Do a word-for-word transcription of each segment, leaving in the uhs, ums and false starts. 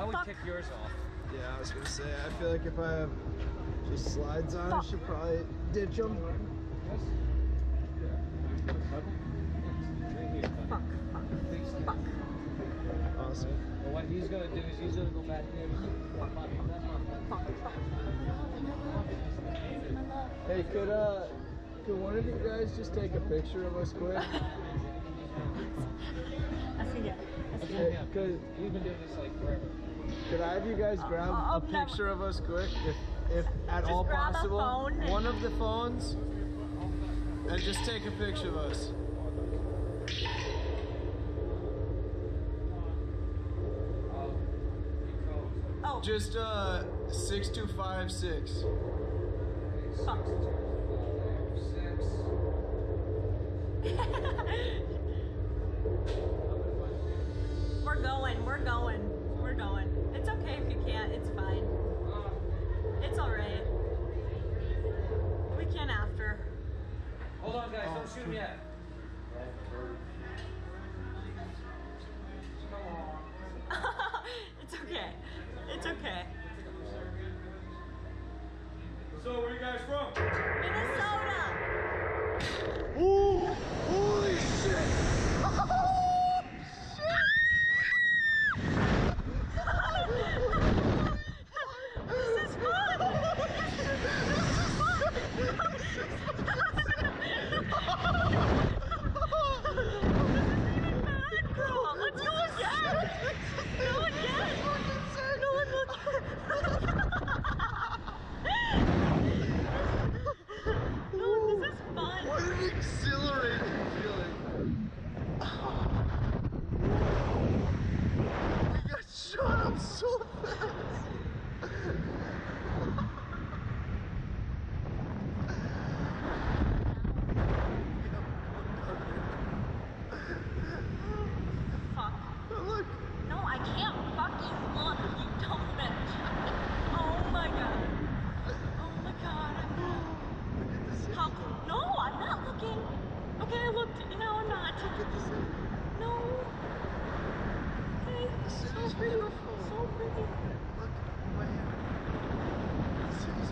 I would Fuck. kick yours off. Yeah, I was gonna say, I feel like if I have just slides on, Fuck. I should probably ditch them. Right here. Fuck, fuck, fuck. Awesome. Well, what he's gonna do is he's gonna go back there. Fuck, fuck. Hey, could uh, could one of you guys just take a picture of us quick? I forget. I forget. Hey, could We've been doing this like forever. could I have you guys grab Uh, a I'll never- picture of us quick, if if at Just all grab a possible? phone and- One of the phones, and just take a picture of us. Oh, Just uh, six two five six. fuck. We're going, we're going, we're going. It's okay if you can't, it's fine. It's alright. We can after. Hold on, guys, don't shoot him yet. It's okay. It's okay. So, where you guys from? Minnesota! Ooh, holy shit! This is fun! Girl, let's go again! Go again! No one will. No, this is fun. What an exhilarating feeling! We got shot up so fast! Fuck. Look! No, I can't fucking look, you dumb bitch. Oh my god. Oh my god. How? No, I'm not looking. Okay, I looked. No, I'm not. No. Okay. This So is pretty. beautiful. So pretty. Look, my hand. This is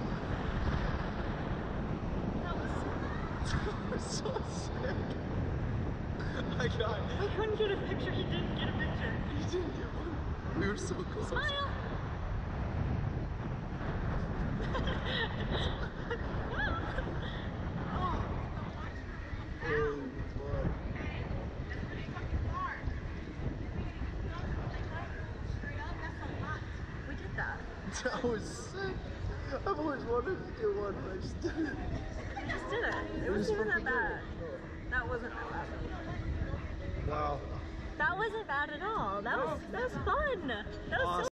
That was. so sick. I got I couldn't get a picture. He didn't get a picture. You didn't get one. We were so close. Smile. Holy fuck. We did that. That was sick. I've always wanted to do one, but I just didn't. We just did it. It It was wasn't even that fucking bad. good. That wasn't that bad. Wow. That wasn't bad at all. That was that was fun. That was so